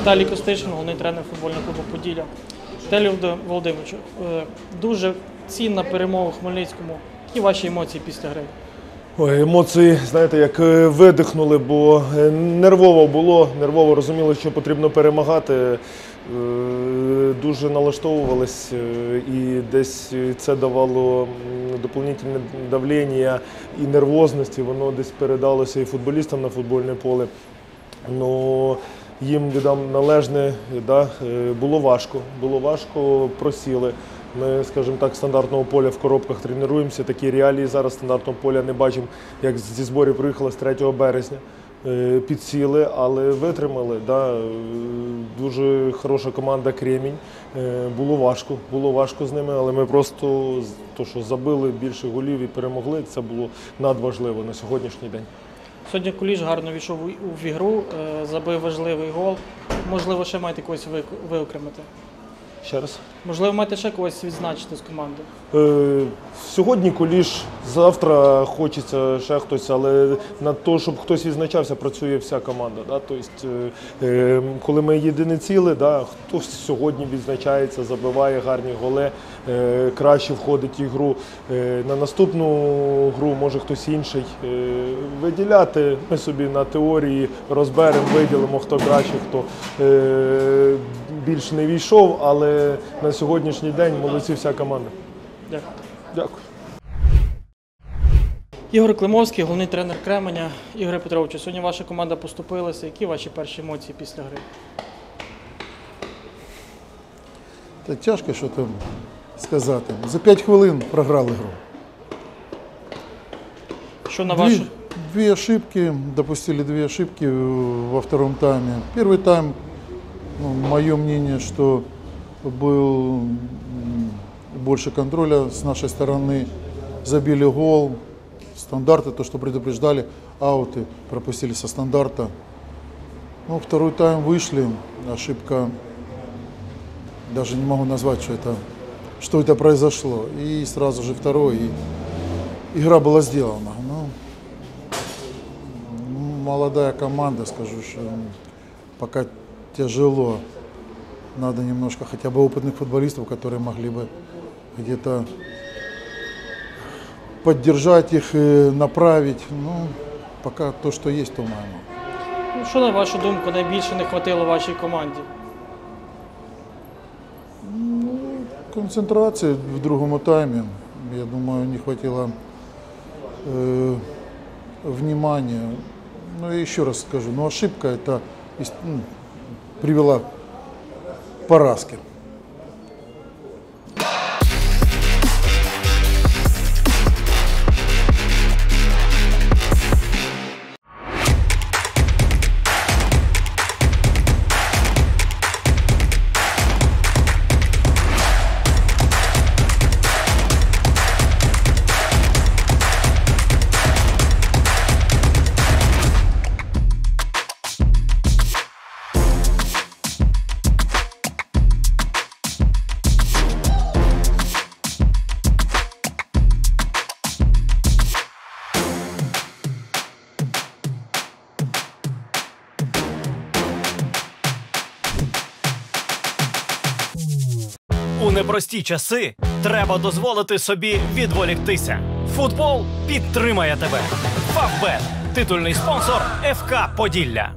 Віталій Костишин, головний тренер футбольного клубу «Поділля». Віталій Володимирович, дуже цінна перемога в Хмельницькому. Які ваші емоції після гри? Ой, емоції, знаєте, як видихнули, бо нервово було, нервово розуміли, що потрібно перемагати. Дуже налаштовувались і десь це давало доповнительне давлення і нервозності, воно десь передалося і футболістам на футбольне поле. Но їм віддам належне, да, було важко, просіли. Ми, скажімо так, стандартного поля в коробках тренуємося, такі реалії зараз стандартного поля не бачимо, як зі зборів приїхали з 3 березня. Підсіли, але витримали. Да. Дуже хороша команда «Кремінь». Було важко з ними, але ми просто що забили більше голів і перемогли. Це було надважливо на сьогоднішній день. Сьогодні Куліш гарно війшов у ігру, забив важливий гол. Можливо, ще маєте когось виокремити? Ще раз? Можливо, маєте ще когось відзначити з команди? Сьогодні Куліш, завтра хочеться ще хтось, але на те, щоб хтось відзначався, працює вся команда. Да? Тобто, коли ми єдине ціле, да, хтось сьогодні відзначається, забиває гарні голи, краще входить в ігру. На наступну гру може хтось інший виділяти. Ми собі на теорії розберемо, виділимо, хто краще, хто більш не війшов, але на сьогоднішній день молодці вся команда. Дякую. Дякую. Ігор Климовський, головний тренер Кременя. Ігоре Петровичу, сьогодні ваша команда поступилася. Які ваші перші емоції після гри? Та тяжко щось сказати. За 5 хвилин програли гру. Що на вашу? Две ошибки, допустили 2 ошибки во втором тайме. Первый тайм, мое мнение, что был больше контроля с нашей стороны. Забили гол, стандарты, то, что предупреждали, ауты пропустили со стандарта. Ну, второй тайм вышли, ошибка, даже не могу назвать, что это произошло. И сразу же второй, и игра была сделана. Ну, молодая команда, скажу, что пока тяжело. Надо немножко хотя бы опытных футболистов, которые могли бы где-то поддержать их, направить. Ну, пока то, что есть, то маємо. Що, на вашу думку, найбільше не хватило вашій команді? Концентрации в другом тайме, я думаю, не хватило внимания. Ну, и еще раз скажу, ошибка это привела к поразке. У непрості часи треба дозволити собі відволіктися. Футбол підтримає тебе. Фавбет – титульний спонсор ФК «Поділля».